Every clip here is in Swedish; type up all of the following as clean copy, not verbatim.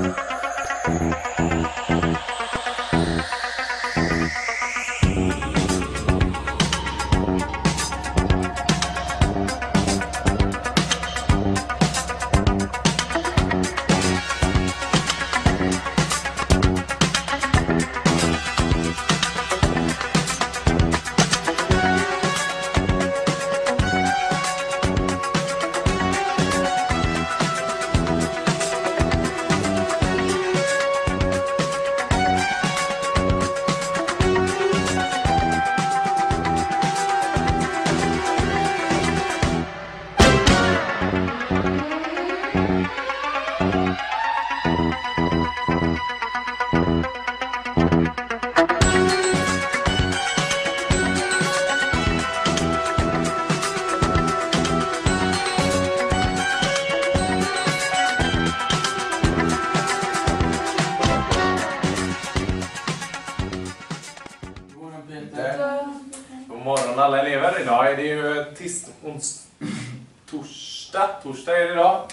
God morgon alla elever. Idag är det ju torsdag är det idag.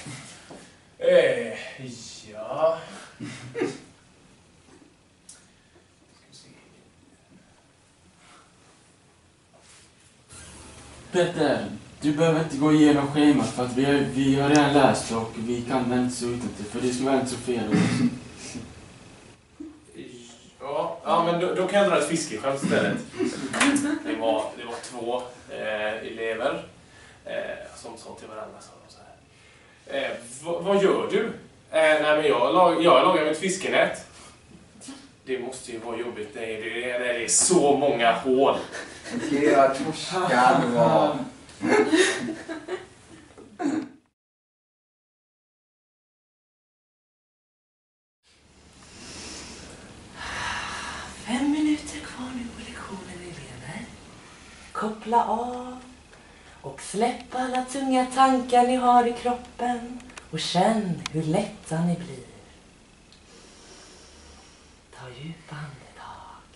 Ja. Peter, du behöver inte gå igenom schemat för att vi har redan läst och vi kan den inte så utantill för det ska vara inte så fel. Ja, men då kan jag dra ett fiskeskämt istället. Det var 2 elever som sa till varandra så här. Vad gör du? Nej, men jag lagar mitt fiskenät. Det måste ju vara jobbigt när det är så många hål. Jag torskar var. 5 minuter kvar nu på lektionen, elever. Koppla av och släpp alla tunga tankar ni har i kroppen och känn hur lätta ni blir. Ta djupa andetag.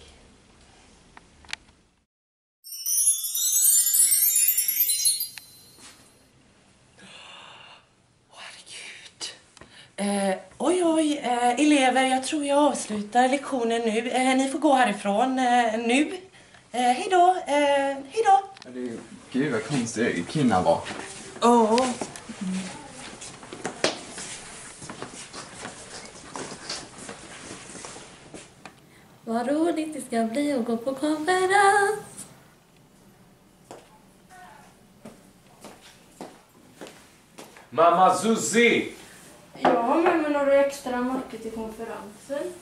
Oj, elever, jag tror jag avslutar lektionen nu. Ni får gå härifrån nu. Hej då. Gud vad konstigt Kina var. Vad roligt det ska bli att gå på konferens. Mamma Susie! Jag har med mig några extra mackor till konferensen.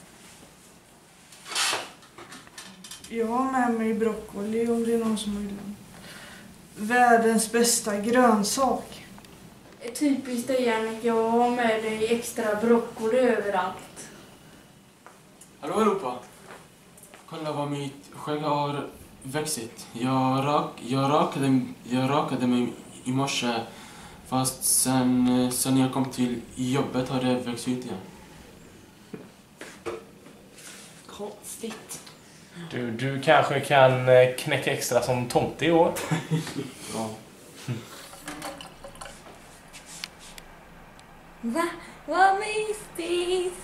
Jag har med mig broccoli om det är någon som vill den. Världens bästa grönsak. Typiskt dig, Jannik. Jag har med dig extra broccoli överallt. Hallå Europa! Kolla vad mitt skägg har växit. Jag rakade mig i morse. Fast sen jag kom till jobbet har det växt ut igen. Konstigt. Du kanske kan knäcka extra som tomte i år. Ja. Va? Vad mysigt!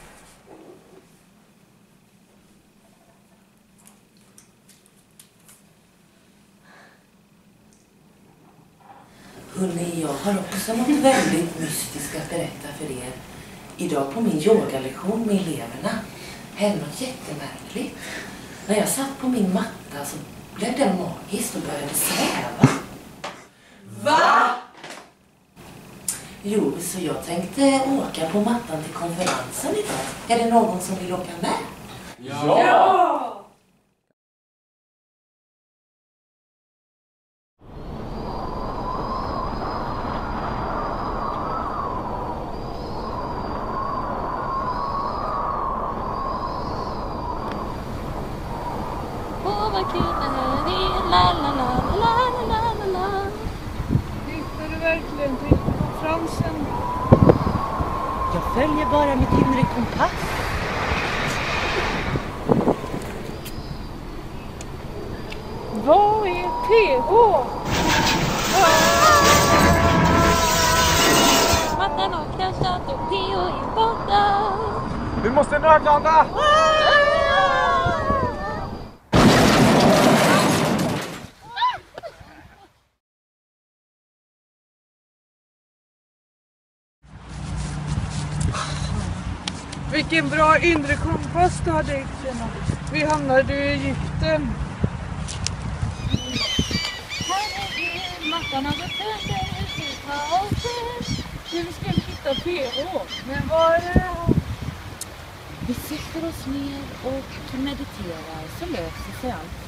Hörrni, jag har också något väldigt mystiskt att berätta för er. Idag på min yogalektion med eleverna hände något jättemärkligt. När jag satt på min matta så blev det magiskt och började sväva. Va? Jo, så jag tänkte åka på mattan till konferensen idag. Är det någon som vill åka med? Ja! Vad kul det här är, la la la la la la la. Hittar du verkligen till konferensen? Jag följer bara mitt inre kompass. Vad är PH? Mattan har kraschat och PH är borta. Vi måste nödlanda! Vilken bra inre kompass du hade, Xena. Vi hamnade i Egypten. Herregud, mattan har gått sönder. Nu ska vi hitta PH. Men var är det? Vi sätter oss ner och mediterar så löser sig allt.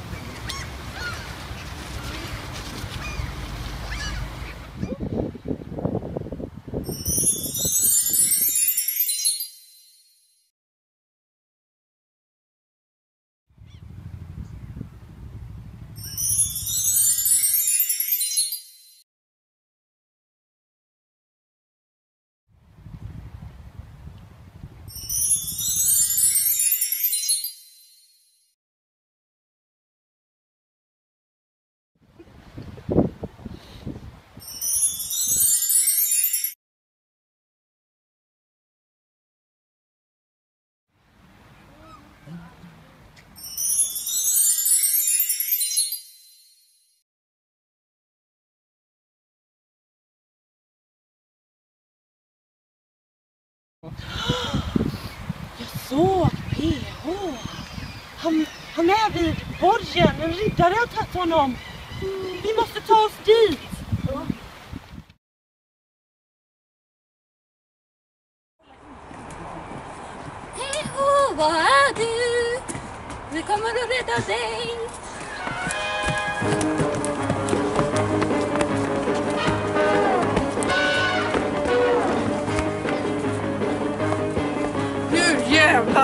Jag såg PH. Han är vid borgen. En riddare har tagit honom. Vi måste ta oss dit. PH, var är du? Vi kommer att rädda dig. Nu jävlar!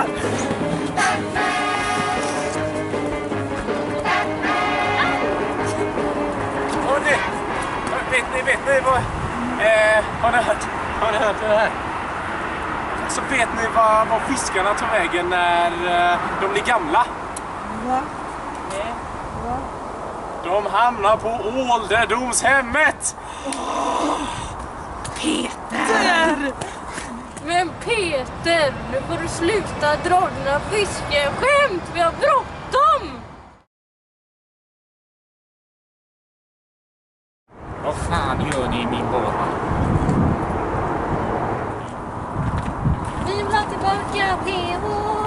Hörrni, vet ni vad... har ni hört det här? Så vet ni vad fiskarna tar vägen när de blir gamla? Va? De hamnar på ålderdomshemmet! Peter! Men Peter, nu får du sluta dra dina fiskeskämt. Vi har bråttom! Vad fan gör ni i min båt? Vi vill ha tillbaka PH.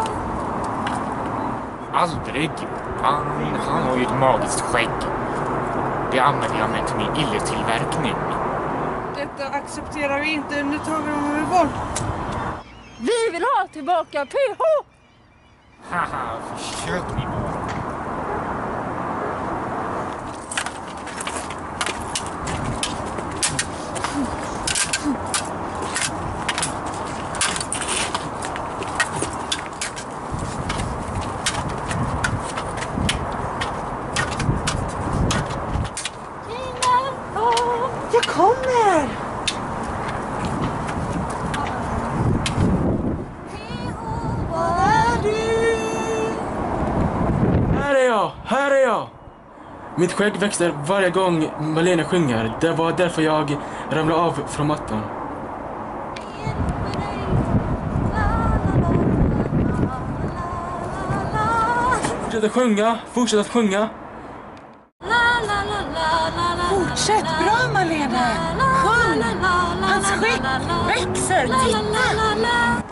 Aldrig. Han har ju ett magiskt skägg. Det använder jag mig till min illetillverkning. Detta accepterar vi inte. Nu tar vi dem bort. Vi vill ha tillbaka PH! Haha, försök ni bara. Jag kommer! Här är jag! Mitt skägg växer varje gång Malena sjunger. Det var därför jag ramlade av från mattan. Fortsätt att sjunga. Fortsätt, bra Malena! Sjung! Hans skägg växer, titta!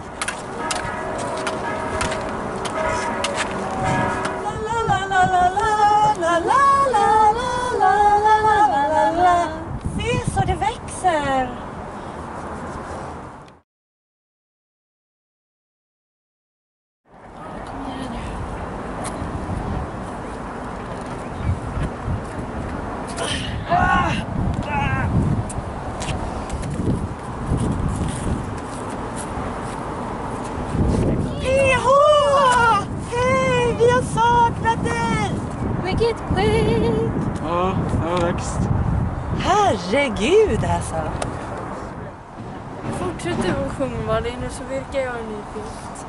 Se så det växer! PH! Hej, vi har saknat dig! Vilket skägg! Ja, jag har växt. Herregud alltså! Fortsätt du att sjunga Malena så virkar jag en ny fisk.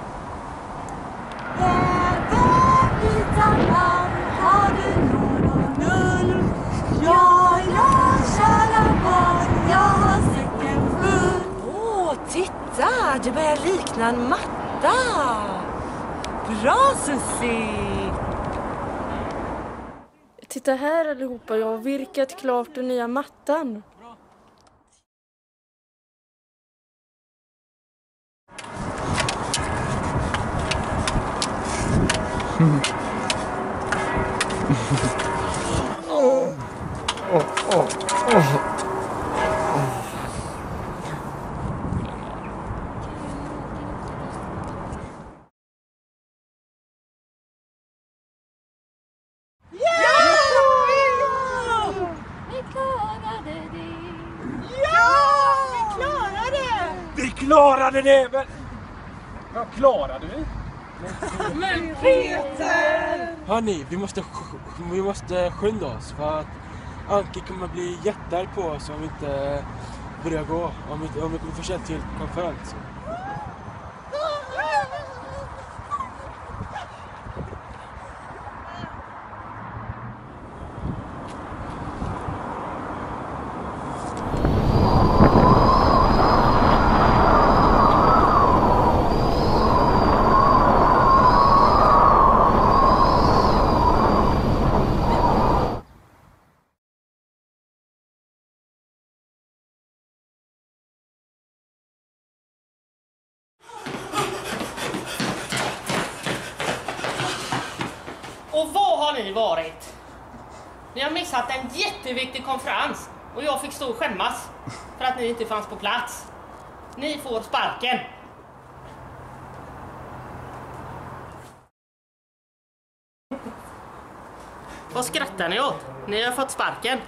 Har du någon ull? Ja, kära barn, jag har säcken full. Åh, titta! Det börjar likna en matta. 8. Bra Susie! Titta här allihopa, jag har virkat klart den nya mattan. Vi klarade det! Men... Vad klarade vi? Men Peter! Hörni, vi måste skynda oss för att Anki kommer bli jättearg på oss om vi inte börjar gå. Om vi kommer för sent till konferens. Och vad har ni varit? Ni har missat en jätteviktig konferens och jag fick stå och skämmas för att ni inte fanns på plats. Ni får sparken. Vad skrattar ni åt? Ni har fått sparken.